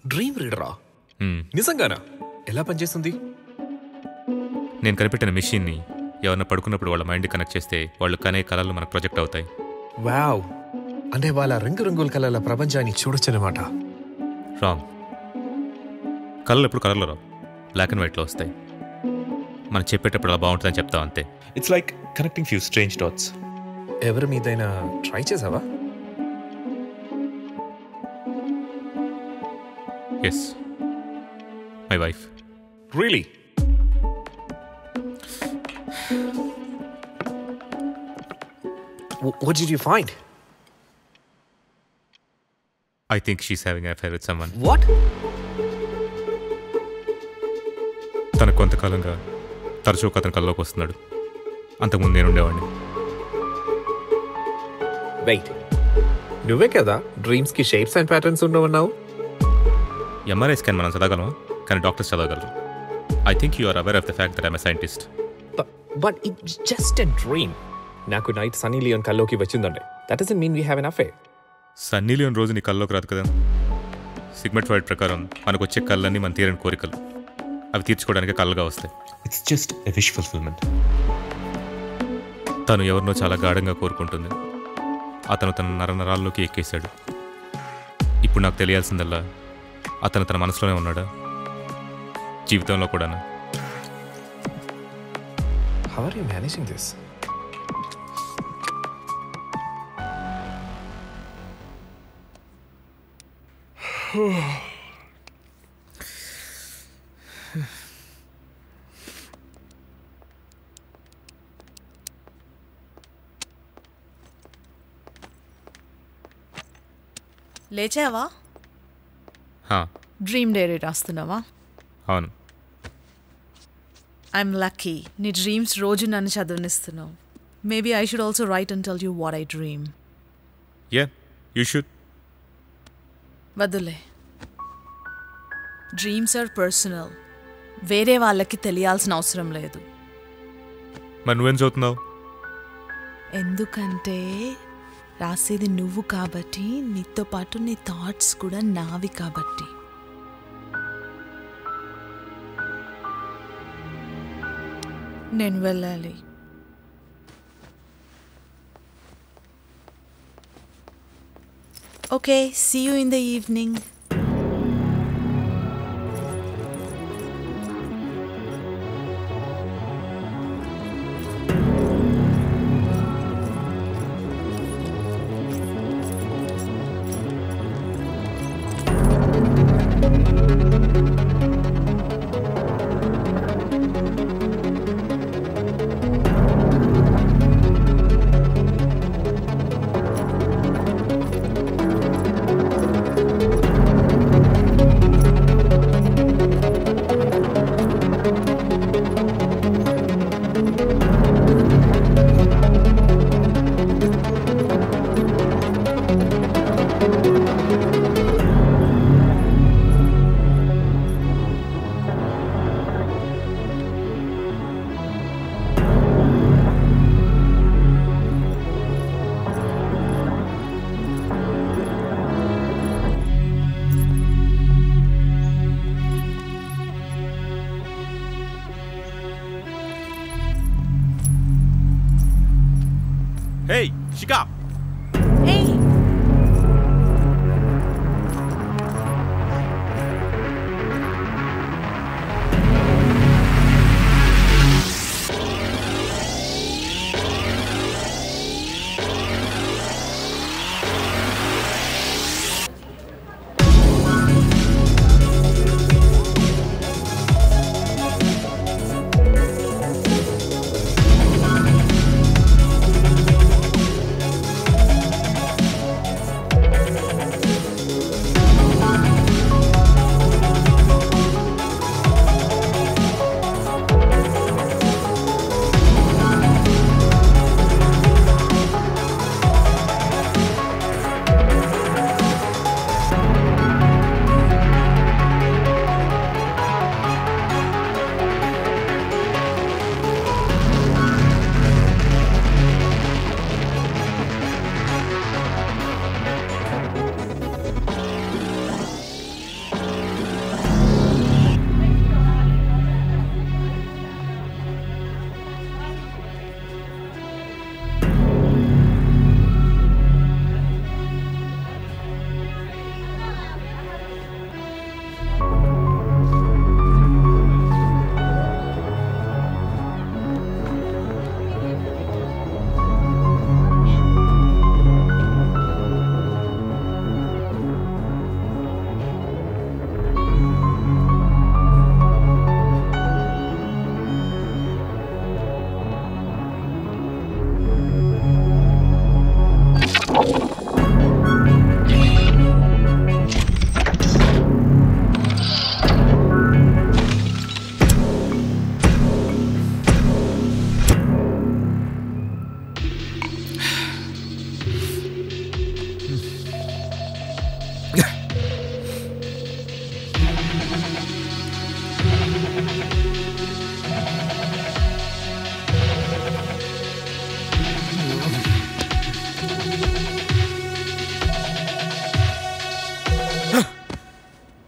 Dream రీడరా? నిజంగానా? ఎలా పనిచేస్తుంది? నేను కనిపెట్టిన మెషిన్ని ఎవరైనా పడుకున్నప్పుడు వాళ్ళ మైండ్ కనెక్ట్ చేస్తే వాళ్ళు కనే కళలు మనకు ప్రొజెక్ట్ అవుతాయి. వావ్, అంటే వాళ్ళ రంగురంగుల కళల ప్రపంచాన్ని చూడొచ్చనమాట. రాంగ్. కళలు ఎప్పుడు కలర్లో రావు, బ్లాక్ అండ్ వైట్లో వస్తాయి. మనం చెప్పేటప్పుడు అలా బాగుంటుందని చెప్తాం అంతే. It's like connecting few strange dots. ఎవరి మీదైనా ట్రై చేసావా? Yes, my wife. Really? What did you find? I think she's having an affair with someone. What? తన కొంతకాలంగా తరచూ అతని కల్లోకి వస్తున్నాడు. అంతకుముందు నేనుండేవాడిని. వెయిట్, నువ్వే కదా డ్రీమ్స్ కి షేప్స్ అండ్ ప్యాటర్న్స్ ఉండవన్నావు? ఎంఆర్ఐ స్కాన్ మనం చదవగలం, కానీ డాక్టర్స్ చదవగలరు. I think you are aware of the fact that I'm a scientist. But it's just a dream. నాకు నైట్ సన్నీ లియోన్ కల్లోకి వచ్చిందండి. That doesn't mean we have an affair. Sunny Leone రోజు నీ కల్లోకి రాదు కదా. సిగ్మెంట్ ఫ్రాయిడ్ ప్రకారం మనకు వచ్చే కళ్ళన్నీ మన తీరని కోరికలు. అవి తీర్చుకోవడానికి కళ్ళగా వస్తాయి. It's just a wish fulfilment. తను ఎవరినో చాలా గాఢంగా కోరుకుంటుంది. అతను తన నరనరాల్లోకి ఎక్కేశాడు. ఇప్పుడు నాకు తెలియాల్సిందల్లా, అతను తన మనసులోనే ఉన్నాడా, జీవితంలో కూడానా? How are you managing this? లేచావా? డ్రీమ్ డైరీ రాస్తున్నావా? అవును. ఐఎమ్ లక్కీ, నీ డ్రీమ్స్ రోజు నన్ను చదవనిస్తున్నావు. Maybe I should also write and tell you what I dream. Yeah, you should. వద్దులే, డ్రీమ్స్ ఆర్ పర్సనల్. వేరే వాళ్ళకి తెలియాల్సిన అవసరం లేదు. మరి నువ్వేం చదువుతున్నావు? ఎందుకంటే రాసేది నువ్వు కాబట్టి, నీతో పాటు నీ థాట్స్ కూడా నావి కాబట్టి. నేను వెళ్ళాలి. Okay, see you in the evening. Hey, Shikha! Hey!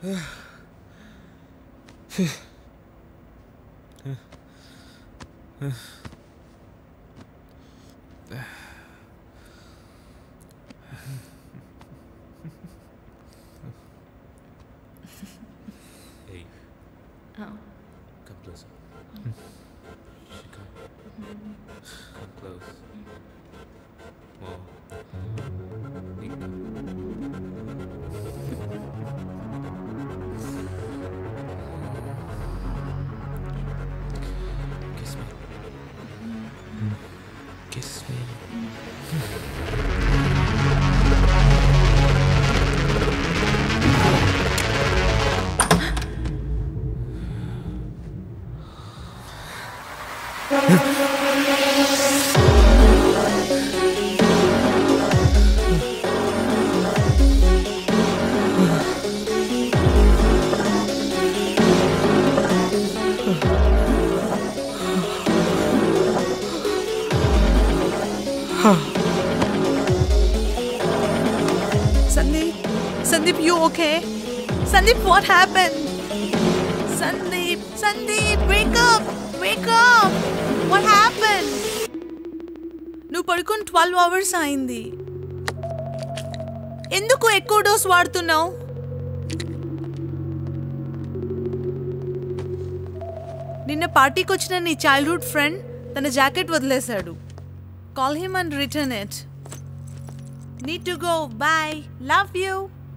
Hey. Oh. Come closer. Shikha. Come close. More. Kiss me. Kiss me. Sundeep, you okay? Sundeep, what happened? Sundeep, wake up! Wake up! What happened? నువ్వు పడుకొని 12 hours అయింది. ఎందుకు ఎక్కువ dose వాడుతున్నావు? నిన్న పార్టీకి వచ్చిన నీ childhood friend తన జాకెట్ వదిలేశాడు. Call him and return it. Need to go. Bye. Love you.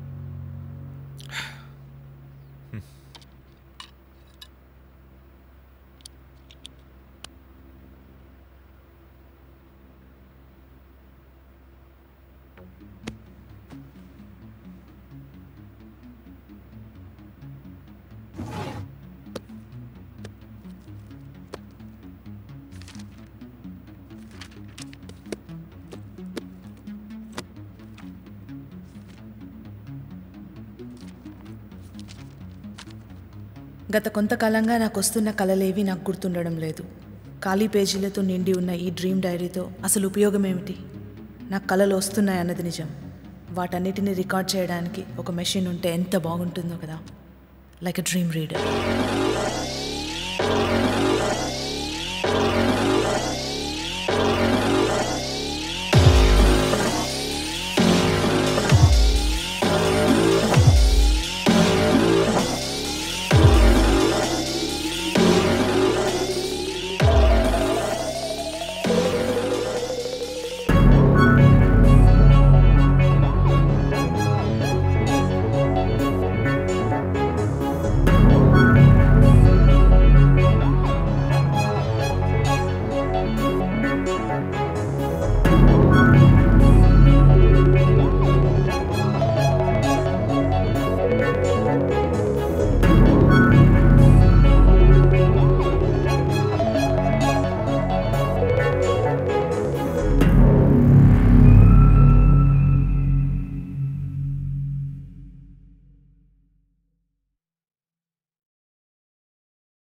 గత కొంతకాలంగా నాకు వస్తున్న కలలేవి నాకు గుర్తుండడం లేదు. ఖాళీ పేజీలతో నిండి ఉన్న ఈ డ్రీమ్ డైరీతో అసలు ఉపయోగం ఏమిటి? నాకు కలలు వస్తున్నాయన్నది నిజం. వాటన్నిటిని రికార్డ్ చేయడానికి ఒక మెషిన్ ఉంటే ఎంత బాగుంటుందో కదా. Like a dream reader.